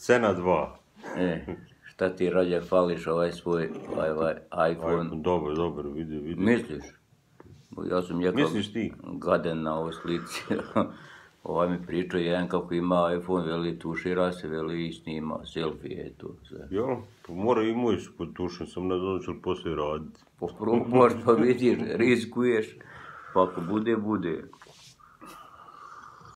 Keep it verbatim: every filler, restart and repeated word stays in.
Scena dva. E, šta ti Rađa fališ ovaj svoj ovaj, ovaj iPhone? Dobro, dobro, vidi, vidi. Misliš? Ja sam njega Misliš ti? gaden na ovoj slici. Ovaj mi pričao jedan kako ima iPhone, veli tušira se, veli i snima selfie, eto sve. Ja, pa mora i moj se potušen, sam ne znam će li poslije raditi. Pa probaš pa vidiš, rizikuješ, pa ako bude, bude.